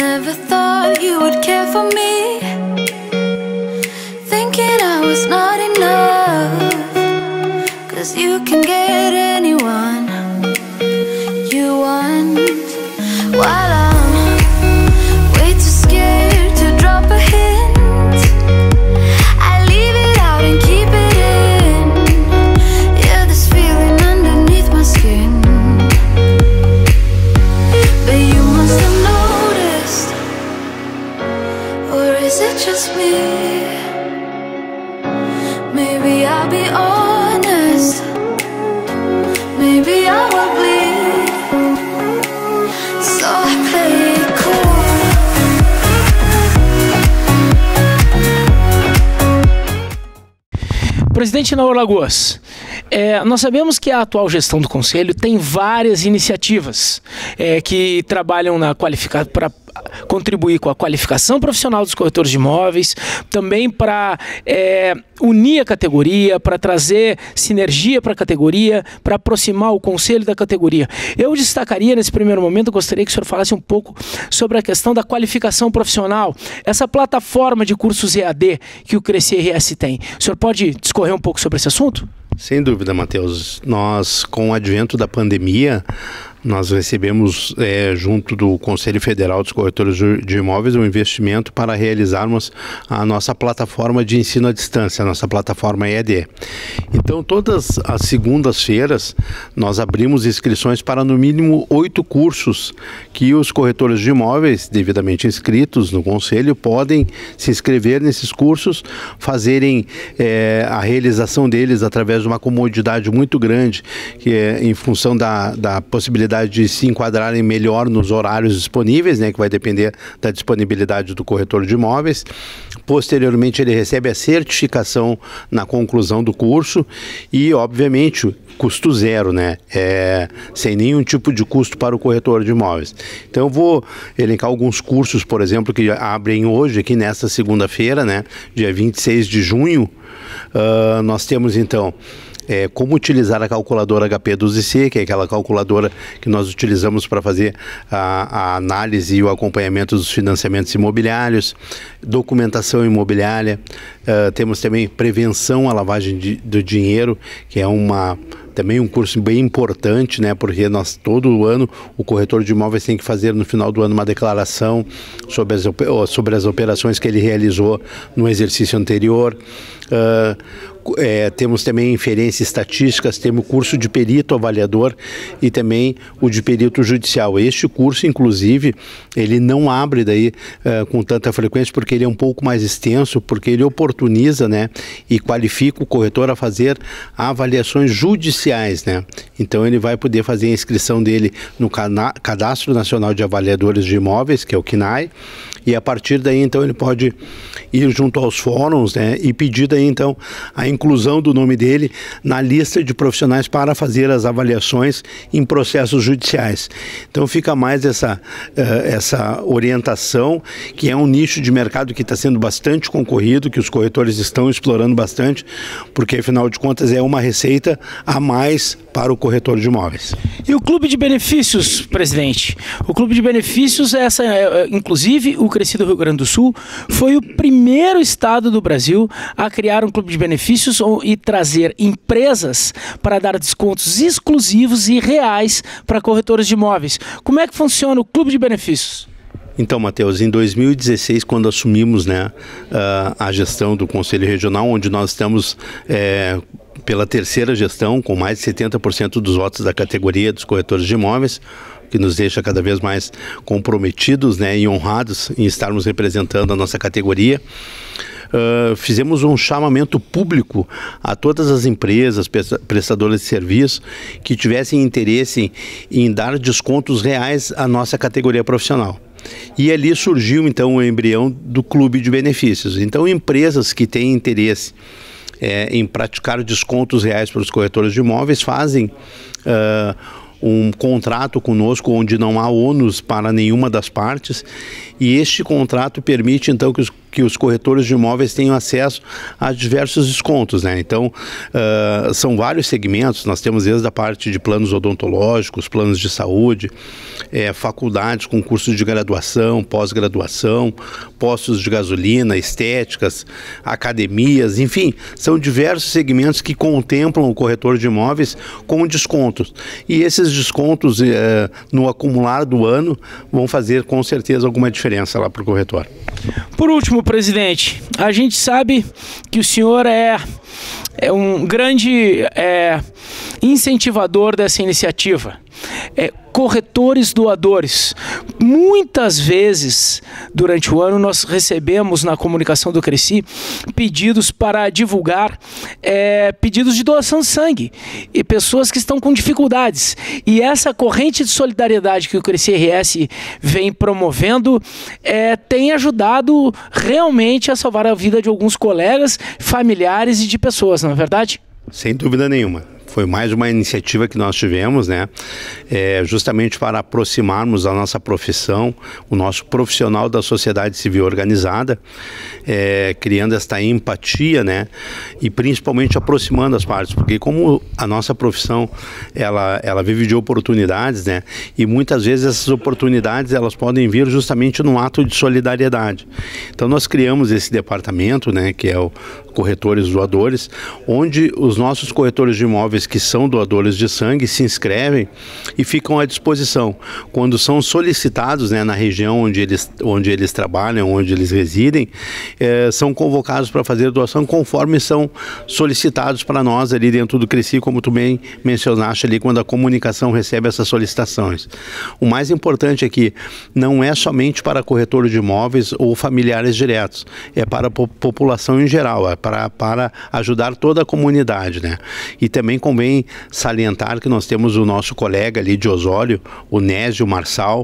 Never thought you would care for me, thinking I was not enough. 'Cause you can get anyone you want, while I'm way too scared to drop a hint. I leave it out and keep it in. Yeah, this feeling underneath my skin. But you must have noticed, or is it just me? Maybe I'll be honest, maybe I will bleed, so I play it cool. Presidente Naor Lagoas, nós sabemos que a atual gestão do Conselho tem várias iniciativas que trabalham para contribuir com a qualificação profissional dos corretores de imóveis, também para unir a categoria, para trazer sinergia para a categoria, para aproximar o Conselho da categoria. Eu destacaria nesse primeiro momento, eu gostaria que o senhor falasse um pouco sobre a questão da qualificação profissional, essa plataforma de cursos EAD que o Crescer RS tem. O senhor pode discorrer um pouco sobre esse assunto? Sem dúvida, Matheus. Nós, com o advento da pandemia, nós recebemos, junto do Conselho Federal dos Corretores de Imóveis, um investimento para realizarmos a nossa plataforma de ensino à distância, a nossa plataforma EAD. Então, todas as segundas-feiras, nós abrimos inscrições para, no mínimo, 8 cursos que os corretores de imóveis, devidamente inscritos no Conselho, podem se inscrever nesses cursos, fazerem a realização deles através de uma comodidade muito grande, que é em função da possibilidade de se enquadrarem melhor nos horários disponíveis, né, que vai depender da disponibilidade do corretor de imóveis. Posteriormente, ele recebe a certificação na conclusão do curso e, obviamente, custo zero, né? Sem nenhum tipo de custo para o corretor de imóveis. Então, eu vou elencar alguns cursos, por exemplo, que abrem hoje, aqui nesta segunda-feira, né, dia 26 de junho. Nós temos, então, como utilizar a calculadora HP12C, que é aquela calculadora que nós utilizamos para fazer a análise e o acompanhamento dos financiamentos imobiliários, documentação imobiliária, temos também prevenção à lavagem do dinheiro, que é também um curso bem importante, né? Porque todo ano o corretor de imóveis tem que fazer no final do ano uma declaração sobre as operações que ele realizou no exercício anterior. Temos também inferência estatísticas, temos o curso de perito avaliador e também o de perito judicial. Este curso, inclusive, ele não abre daí com tanta frequência, porque ele é um pouco mais extenso, porque ele oportuniza, né, e qualifica o corretor a fazer avaliações judiciais, né? Então ele vai poder fazer a inscrição dele no Cadastro Nacional de Avaliadores de Imóveis, que é o CNAE, e a partir daí, então, ele pode ir junto aos fóruns, né, e pedir daí, então, a inclusão do nome dele na lista de profissionais para fazer as avaliações em processos judiciais. Então fica mais essa orientação, que é um nicho de mercado que está sendo bastante concorrido, que os corretores estão explorando bastante, porque afinal de contas é uma receita a mais para o corretor de imóveis. E o Clube de Benefícios, presidente? O Clube de Benefícios, inclusive o Crescer do Rio Grande do Sul, foi o primeiro estado do Brasil a criar um Clube de Benefícios e trazer empresas para dar descontos exclusivos e reais para corretores de imóveis. Como é que funciona o Clube de Benefícios? Então, Matheus, em 2016, quando assumimos, né, a gestão do Conselho Regional, onde nós estamos pela terceira gestão, com mais de 70% dos votos da categoria dos corretores de imóveis, que nos deixa cada vez mais comprometidos, né, e honrados em estarmos representando a nossa categoria. Fizemos um chamamento público a todas as empresas, prestadoras de serviço que tivessem interesse em dar descontos reais à nossa categoria profissional. E ali surgiu então o embrião do Clube de Benefícios. Então, empresas que têm interesse em praticar descontos reais para os corretores de imóveis fazem um contrato conosco onde não há ônus para nenhuma das partes, e este contrato permite então que os que os corretores de imóveis tenham acesso a diversos descontos, né? Então, são vários segmentos. Nós temos desde a parte de planos odontológicos, planos de saúde, faculdades com cursos de graduação, pós-graduação, postos de gasolina, estéticas, academias, enfim, são diversos segmentos que contemplam o corretor de imóveis com descontos. E esses descontos, no acumular do ano, vão fazer com certeza alguma diferença lá para o corretor. Por último, presidente, a gente sabe que o senhor é um grande incentivador dessa iniciativa. Corretores doadores. Muitas vezes durante o ano nós recebemos na comunicação do Cresci pedidos para divulgar pedidos de doação de sangue e pessoas que estão com dificuldades. E essa corrente de solidariedade que o Cresci RS vem promovendo tem ajudado realmente a salvar a vida de alguns colegas, familiares e de pessoas, não é verdade? Sem dúvida nenhuma. Foi mais uma iniciativa que nós tivemos, né? Justamente para aproximarmos a nossa profissão, o nosso profissional da sociedade civil organizada, criando esta empatia, né? E principalmente aproximando as partes, porque como a nossa profissão, ela vive de oportunidades, né? E muitas vezes essas oportunidades, elas podem vir justamente num ato de solidariedade. Então nós criamos esse departamento, né? Que é o Corretores Doadores, onde os nossos corretores de imóveis que são doadores de sangue se inscrevem e ficam à disposição. Quando são solicitados, né, na região onde eles trabalham, onde eles residem, são convocados para fazer doação conforme são solicitados para nós ali dentro do Cresci, como tu bem mencionaste ali, quando a comunicação recebe essas solicitações. O mais importante é que não é somente para corretores de imóveis ou familiares diretos, é para a população em geral, é para ajudar toda a comunidade, né? E também convém salientar que nós temos o nosso colega ali de Osório, o Nésio Marçal,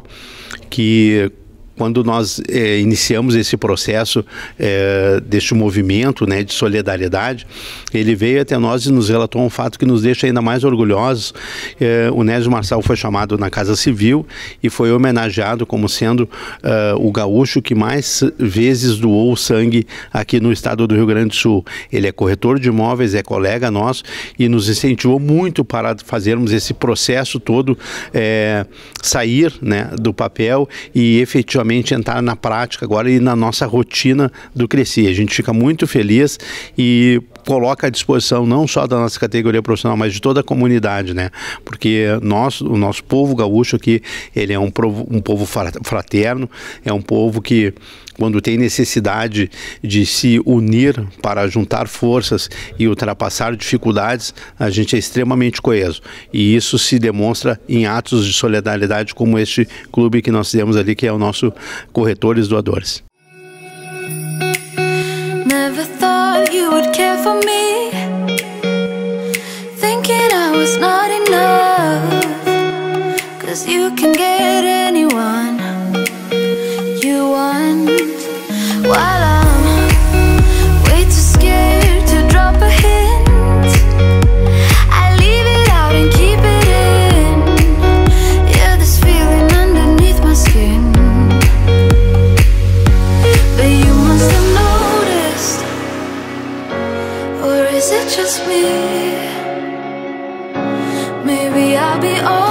que quando nós iniciamos esse processo deste movimento, né, de solidariedade, ele veio até nós e nos relatou um fato que nos deixa ainda mais orgulhosos. O Nésio Marçal foi chamado na Casa Civil e foi homenageado como sendo o gaúcho que mais vezes doou sangue aqui no estado do Rio Grande do Sul. Ele é corretor de imóveis, é colega nosso e nos incentivou muito para fazermos esse processo todo sair, né, do papel e efetivamente entrar na prática agora e na nossa rotina do Cresci. A gente fica muito feliz e coloca à disposição não só da nossa categoria profissional, mas de toda a comunidade, né? Porque o nosso povo gaúcho aqui, ele é um povo fraterno, é um povo que quando tem necessidade de se unir para juntar forças e ultrapassar dificuldades, a gente é extremamente coeso. E isso se demonstra em atos de solidariedade como este clube que nós temos ali, que é o nosso Corretores Doadores. Never thought you would care for me, thinking I was not enough, 'cause you can get anyone you want, while I'm way too scared to drop a hint. I leave it out and keep it in. Yeah, this feeling underneath my skin, but you must have noticed, or is it just me? Maybe I'll be all